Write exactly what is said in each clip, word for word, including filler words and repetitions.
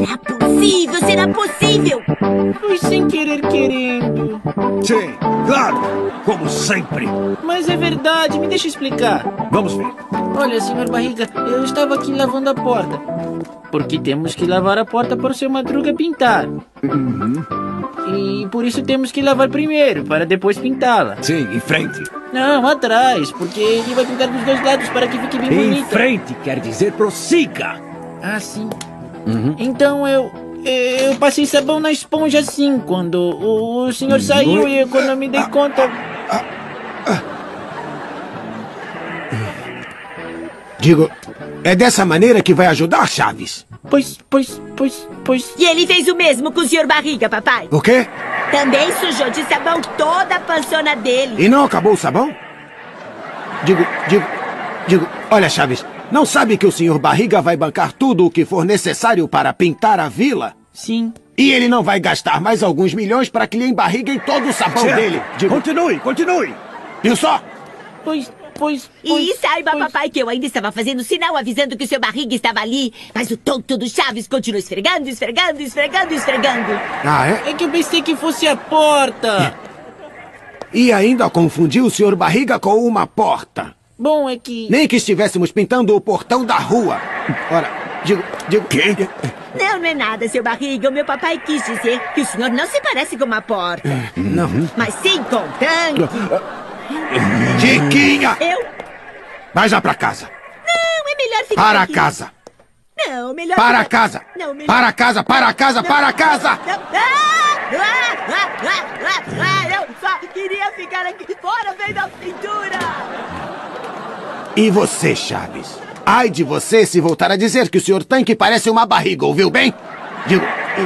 Será possível? Será possível? Foi sem querer querendo. Sim, claro, como sempre. Mas é verdade, me deixa explicar. Vamos ver. Olha, senhor Barriga, eu estava aqui lavando a porta. Porque temos que lavar a porta para o seu Madruga pintar. Uhum. E por isso temos que lavar primeiro, para depois pintá-la. Sim, em frente. Não, atrás, porque ele vai pintar dos dois lados para que fique bem Em bonita. frente quer dizer prossiga. Ah, sim. Uhum. Então eu... Eu passei sabão na esponja assim, quando o, o senhor saiu e quando eu me dei conta... Digo, é dessa maneira que vai ajudar, Chaves? Pois, pois, pois, pois... E ele fez o mesmo com o senhor Barriga, papai. O quê? Também sujou de sabão toda a pançona dele. E não acabou o sabão? Digo, digo, digo, olha, Chaves, não sabe que o senhor Barriga vai bancar tudo o que for necessário para pintar a vila? Sim. E ele não vai gastar mais alguns milhões para que lhe embarriguem todo o sabão Certo. dele. Digo, Continue, continue. viu só? Pois, pois, E pois, saiba, pois... papai, que eu ainda estava fazendo sinal avisando que o seu Barriga estava ali. Mas o tonto do Chaves continua esfregando, esfregando, esfregando, esfregando. Ah, é? É que eu pensei que fosse a porta. E ainda confundiu o senhor Barriga com uma porta. Bom, é que... Nem que estivéssemos pintando o portão da rua. Ora, digo, digo... Quê? Não, não é nada, seu Barriga. O meu papai quis dizer que o senhor não se parece com uma porta. Não. Mas sim com um tanque. Chiquinha! Eu? Vai já pra casa. Não, é melhor ficar Para aqui. casa. Não, melhor Para ficar... casa. Não, melhor... Para casa, para casa, para casa. Não. Ah! Ah! Ah! Ah! Ah! Eu só queria ficar aqui fora vendo a pintura. E você, Chaves? Ai de você se voltar a dizer que o senhor Tanque parece uma barriga, ouviu bem? Digo...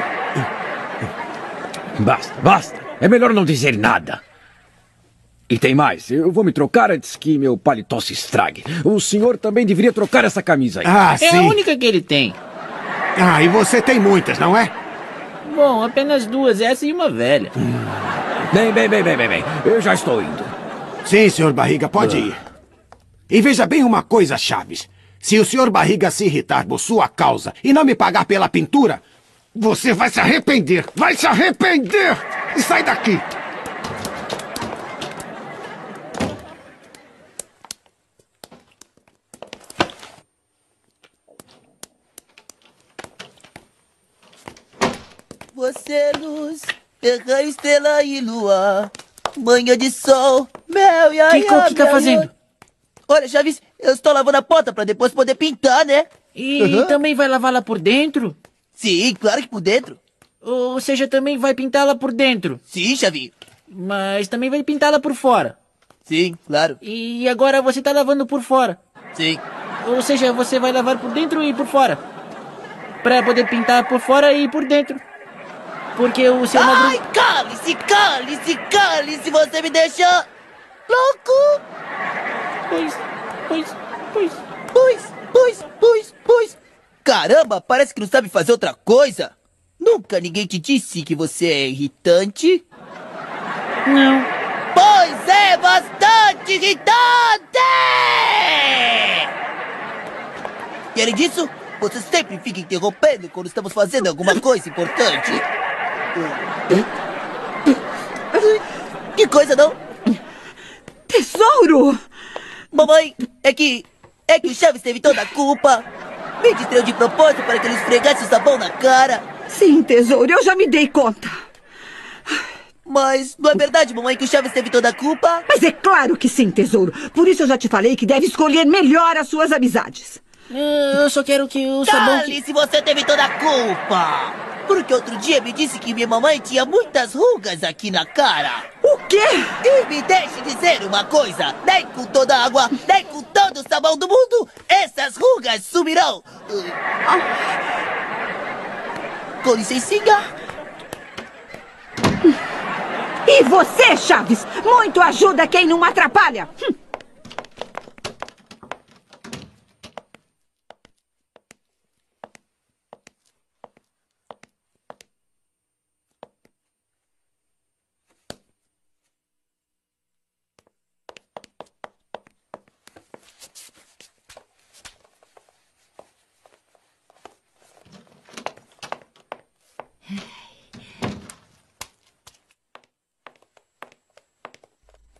Basta, basta. É melhor não dizer nada. E tem mais, eu vou me trocar antes que meu paletó se estrague. O senhor também deveria trocar essa camisa aí. Ah, É sim. a única que ele tem. Ah, e você tem muitas, não é? Bom, apenas duas, essa e uma velha. Bem, bem, bem, bem, bem, bem. Eu já estou indo. Sim, senhor Barriga, pode ir. E veja bem uma coisa, Chaves. Se o senhor Barriga se irritar por sua causa e não me pagar pela pintura, você vai se arrepender. Vai se arrepender! E sai daqui! Você é luz, terra, estrela e lua, manhã de sol, mel e a Kiko, o que tá fazendo? Olha, Chaves, eu estou lavando a porta para depois poder pintar, né? E Uhum. também vai lavá-la por dentro? Sim, claro que por dentro. Ou seja, também vai pintá-la por dentro? Sim, Chavinho. Mas também vai pintá-la por fora? Sim, claro. E agora você tá lavando por fora? Sim. Ou seja, você vai lavar por dentro e por fora? Pra poder pintar por fora e por dentro. Porque o seu Ai, Madruga... cale-se, cale-se, cale-se, você me deixa louco. Pois, pois, pois... Pois, pois, pois, pois. Caramba, parece que não sabe fazer outra coisa. Nunca ninguém te disse que você é irritante? Não. Pois é bastante irritante! E além disso, você sempre fica interrompendo quando estamos fazendo alguma coisa importante. Que coisa, não? Tesouro! Mamãe, é que... É que o Chaves teve toda a culpa. Me distraiu de propósito para que ele esfregasse o sabão na cara. Sim, tesouro, eu já me dei conta. Mas não é verdade, mamãe, que o Chaves teve toda a culpa? Mas é claro que sim, tesouro. Por isso eu já te falei que deve escolher melhor as suas amizades. Eu só quero que o sabão... que- Cale-se, você teve toda a culpa. Porque outro dia me disse que minha mamãe tinha muitas rugas aqui na cara. O quê? E me deixe dizer uma coisa. Nem com toda a água, nem com todo o sabão do mundo, essas rugas sumirão. Com licencinha. E você, Chaves? Muito ajuda quem não atrapalha. Hum.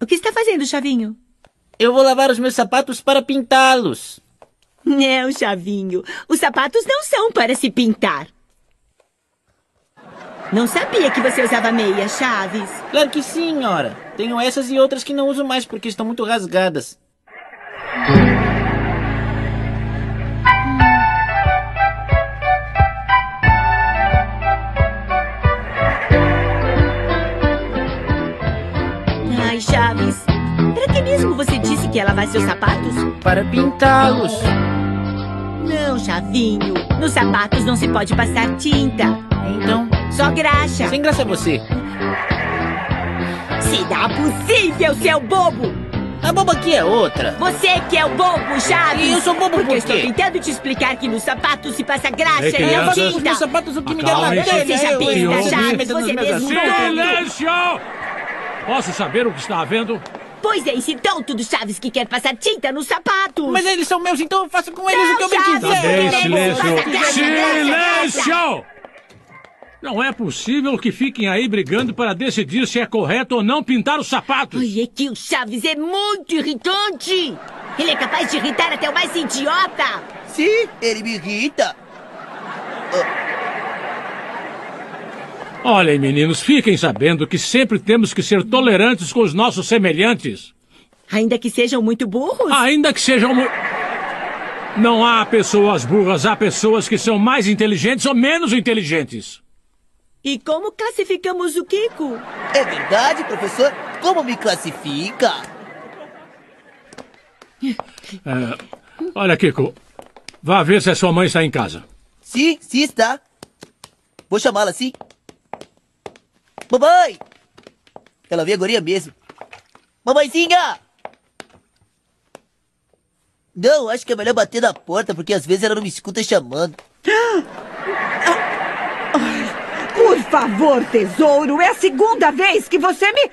O que está fazendo, Chavinho? Eu vou lavar os meus sapatos para pintá-los. Não, Chavinho. Os sapatos não são para se pintar. Não sabia que você usava meia, Chaves. Claro que sim, senhora. Tenho essas e outras que não uso mais porque estão muito rasgadas. Ai, Chaves. Para que mesmo você disse que ia lavar seus sapatos? Para pintá-los. Não, Chavinho. Nos sapatos não se pode passar tinta. Então, Só graxa. sem graça é você. Será possível, seu bobo? A boba aqui é outra. Você que é o bobo, Chaves. E eu sou bobo Porque por eu estou quê? tentando te explicar que nos sapatos se passa graxa Ei, e não crianças. Os meus tinta. sapatos o que me deram na Acalme-se. telha. Seja eu- besta, eu- Chaves, eu- você eu- mesmo. Silêncio! Posso saber o que está havendo? Pois é, esse tonto do Chaves que quer passar tinta nos sapatos. Mas eles são meus, então eu faço com eles Não, o que eu bem Chaves. Tá quiser. bem, Silêncio. silêncio. Passa graxa, graxa, Silêncio! Não é possível que fiquem aí brigando para decidir se é correto ou não pintar os sapatos. Ai, é que o Chaves é muito irritante. Ele é capaz de irritar até o mais idiota. Sim, ele me irrita. Olhem, meninos, fiquem sabendo que sempre temos que ser tolerantes com os nossos semelhantes. Ainda que sejam muito burros. Ainda que sejam... mu- Não há pessoas burras, há pessoas que são mais inteligentes ou menos inteligentes. E como classificamos o Kiko? É verdade, professor? Como me classifica? É, olha, Kiko, vá ver se a sua mãe está em casa. Sim, sim está. Vou chamá-la assim. Mamãe! Ela veio agora mesmo. Mamãezinha! Não, acho que é melhor bater na porta, porque às vezes ela não me escuta chamando. Por favor, tesouro, é a segunda vez que você me...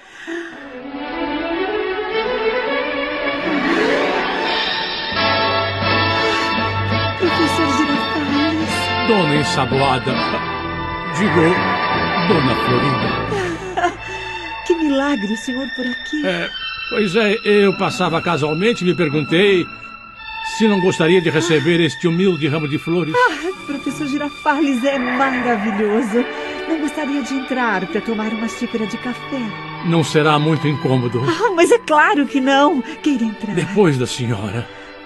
Professor Girafales. Dona Ensaboada. Digo, Dona Florinda. Que milagre o senhor por aqui. É, pois é, eu passava casualmente e me perguntei se não gostaria de receber este humilde ramo de flores. Ah, professor Girafales é maravilhoso. Não gostaria de entrar para tomar uma xícara de café. Não será muito incômodo. Ah, mas é claro que não. Queira entrar. Depois da senhora.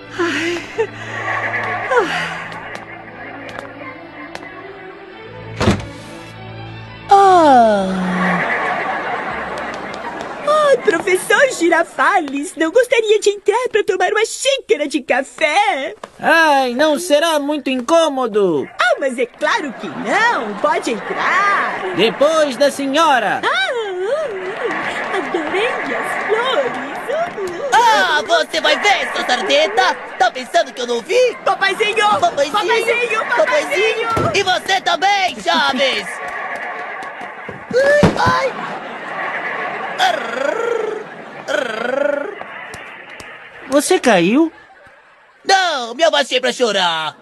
Ai, professor Girafales, não gostaria de entrar para tomar uma xícara de café? Ai, não será muito incômodo. Ah, mas é claro que não. Pode entrar. Depois da senhora. Ah, adorei as flores. Ah, você vai ver, sua sardenta! Tá pensando que eu não vi? Papaizinho! Papaizinho! Papaizinho! Papaizinho! E você também, Chaves! Ai! Você caiu? Não, me abaixei pra chorar!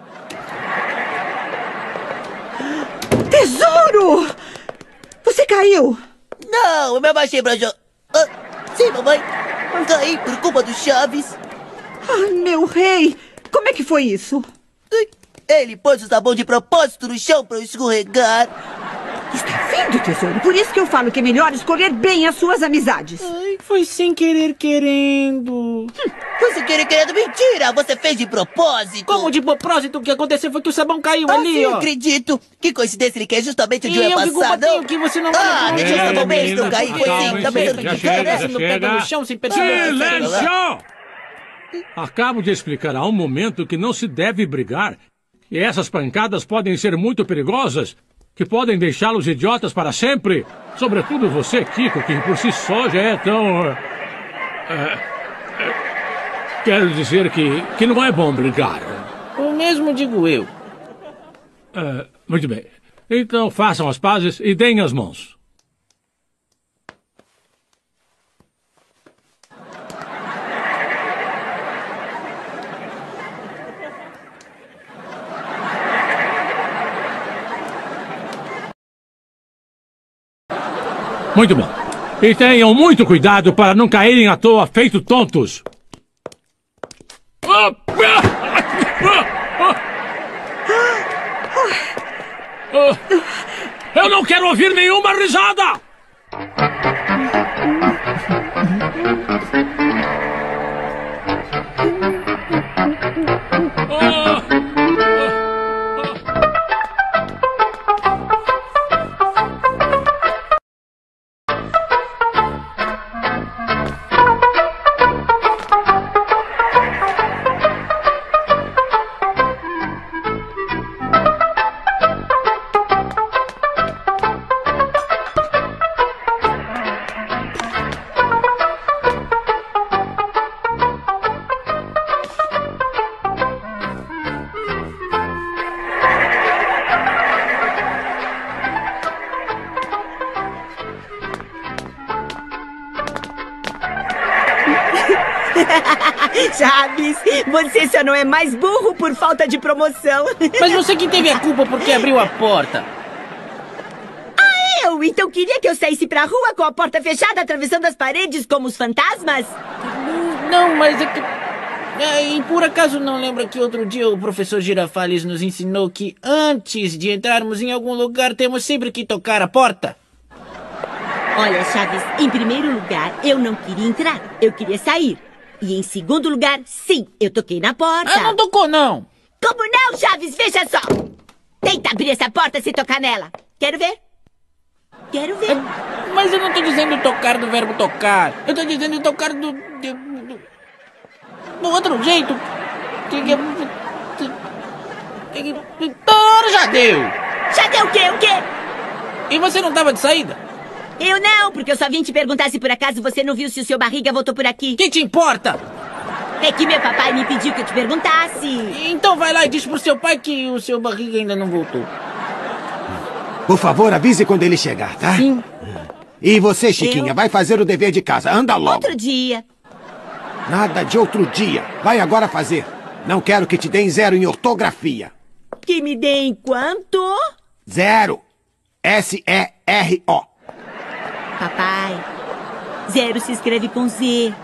Tesouro! Você caiu! Não, eu me abaixei pra chorar! Ah, sim, mamãe! Caí por culpa do Chaves! Ai, meu rei! Como é que foi isso? Ele pôs o sabão de propósito no chão pra eu escorregar! Está vendo, tesouro? Por isso que eu falo que é melhor escolher bem as suas amizades. Ai, foi sem querer querendo. Você queria querendo mentira! Você fez de propósito! Como de propósito, o que aconteceu foi que o sabão caiu Ah, ali, sim, ó. acredito! Que coincidência, ele quer justamente onde E eu ia eu que culpa passar, tenho não? que você não Ah, olha deixa pra eu mim. salvar o mês, não caí, foi sim, acalmem-se, tá pensando já que chega, cara, já no chega. pé no chão sem perceber. Silêncio! Acabo de explicar há um momento que não se deve brigar. E essas pancadas podem ser muito perigosas, que podem deixá-los idiotas para sempre. Sobretudo você, Kiko, que por si só já é tão... é, é, quero dizer que, que não é bom brigar. O mesmo digo eu. É, muito bem. Então façam as pazes e deem as mãos. Muito bom. E tenham muito cuidado para não caírem à toa feito tontos. Eu não quero ouvir nenhuma risada! Chaves, você só não é mais burro por falta de promoção. Mas você que teve a culpa porque abriu a porta. Ah, eu? Então queria que eu saísse pra rua com a porta fechada, atravessando as paredes como os fantasmas? Não, mas é que... É, e por acaso não lembra que outro dia o professor Girafales nos ensinou que antes de entrarmos em algum lugar temos sempre que tocar a porta? Olha, Chaves, em primeiro lugar, eu não queria entrar, eu queria sair. E em segundo lugar, sim, eu toquei na porta. Ah, não tocou não. Como não, Chaves? Veja só. Tenta abrir essa porta sem tocar nela. Quero ver. Quero ver. É, mas eu não tô dizendo tocar do verbo tocar. Eu tô dizendo tocar do... do, do, do outro jeito. Tem que... Tem que... Ah, já deu. Já deu o quê? O quê? E você não tava de saída? Eu não, porque eu só vim te perguntar se por acaso você não viu se o seu barriga voltou por aqui. Que te importa? É que meu papai me pediu que eu te perguntasse. Então vai lá e diz pro seu pai que o seu barriga ainda não voltou. Por favor, avise quando ele chegar, tá? Sim. E você, Chiquinha, Eu? vai fazer o dever de casa. Anda logo. Outro dia. Nada de outro dia. Vai agora fazer. Não quero que te deem zero em ortografia. Que me deem quanto? Zero. S E R O. Papai, zero se escreve com Z.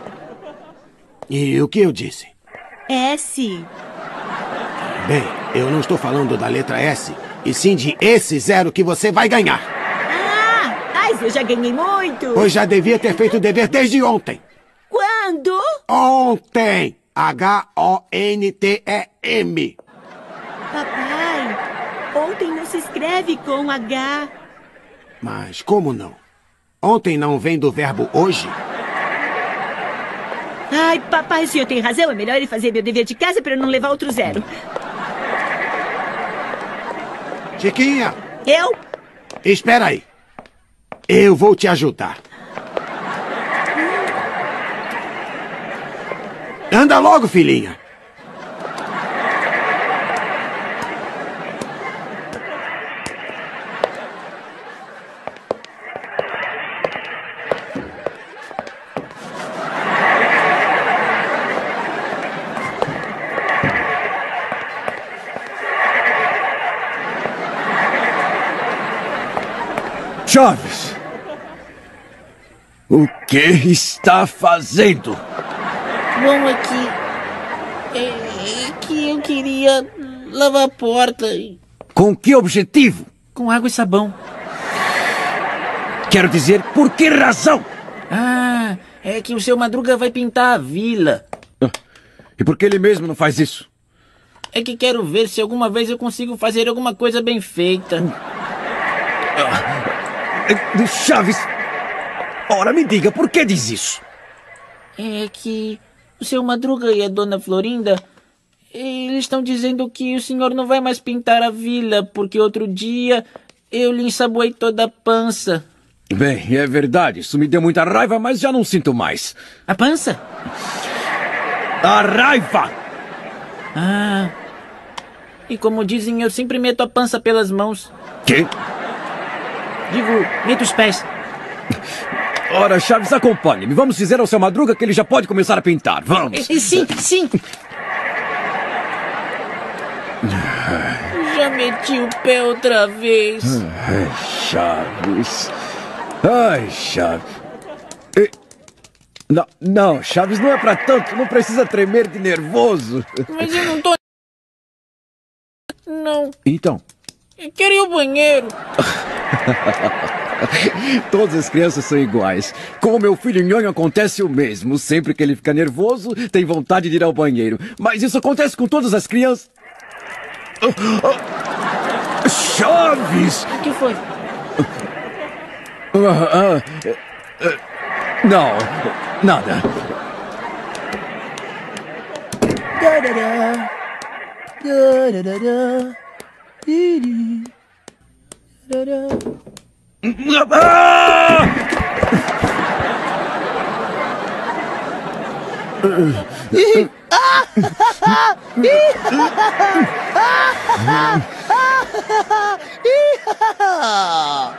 E o que eu disse? S. Bem, eu não estou falando da letra S, e sim de esse zero que você vai ganhar. Ah, mas eu já ganhei muito. Pois já devia ter feito o dever desde ontem. Quando? Ontem. H O N T E M. Papai, ontem não se escreve com H. Mas como não? Ontem não vem do verbo hoje? Ai, papai, o senhor tem razão. É melhor ele fazer meu dever de casa para eu não levar outro zero. Chiquinha, Eu? espera aí. Eu vou te ajudar. Anda logo, filhinha. Chaves! O que está fazendo? Bom, é que... É, é que eu queria lavar a porta e... Com que objetivo? com água e sabão. Quero dizer, por que razão? Ah, é que o seu Madruga vai pintar a vila. E por que ele mesmo não faz isso? É que quero ver se alguma vez eu consigo fazer alguma coisa bem feita. Chaves, ora me diga, por que diz isso? É que o seu Madruga e a dona Florinda, eles estão dizendo que o senhor não vai mais pintar a vila, porque outro dia eu lhe ensaboei toda a pança. Bem, é verdade, isso me deu muita raiva, mas já não sinto mais. A pança? A raiva! Ah, e como dizem, eu sempre meto a pança pelas mãos. Quê? Digo, meto os pés. Ora, Chaves, acompanhe-me. Vamos dizer ao seu Madruga que ele já pode começar a pintar. Vamos. Sim, sim. Já meti o pé outra vez. Ai, Chaves. Ai, Chaves. E... Não, não, Chaves, não é pra tanto. Não precisa tremer de nervoso. Mas eu não tô... Não. Então? Eu quero ir ao banheiro. Todas as crianças são iguais. Com o meu filho Nhonho acontece o mesmo. Sempre que ele fica nervoso, tem vontade de ir ao banheiro. Mas isso acontece com todas as crianças. Chaves! O que foi? Ah, ah, ah, não, nada. Darará, darará, iri, darará. Ah! Ih, ah! Ih, ah!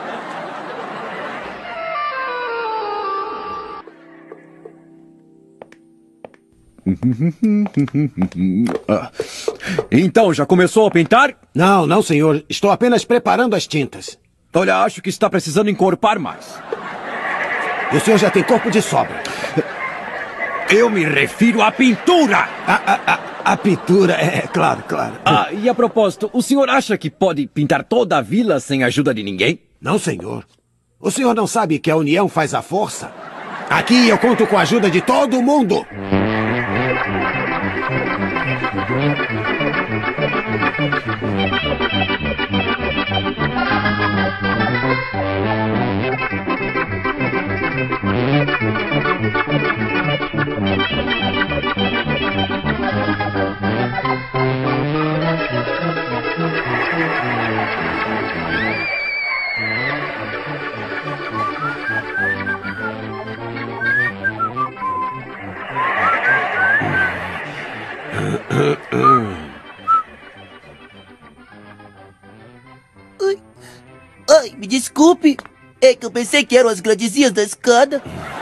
Então, já começou a pintar? Não, não, senhor. Estou apenas preparando as tintas. Olha, acho que está precisando encorpar mais. O senhor já tem corpo de sobra. Eu me refiro à pintura! A, a, a, a pintura, é claro, claro. Ah, e a propósito, o senhor acha que pode pintar toda a vila sem a ajuda de ninguém? Não, senhor. O senhor não sabe que a união faz a força? Aqui eu conto com a ajuda de todo mundo. Ai, ai, me desculpe. É que eu pensei que eram as gradezinhas da escada.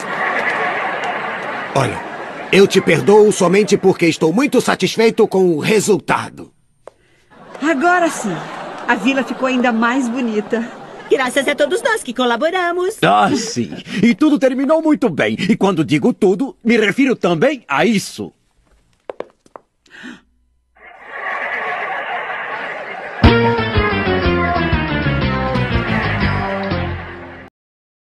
Olha, eu te perdoo somente porque estou muito satisfeito com o resultado. Agora sim, a vila ficou ainda mais bonita. Graças a todos nós que colaboramos. Ah, sim. E tudo terminou muito bem. E quando digo tudo, me refiro também a isso.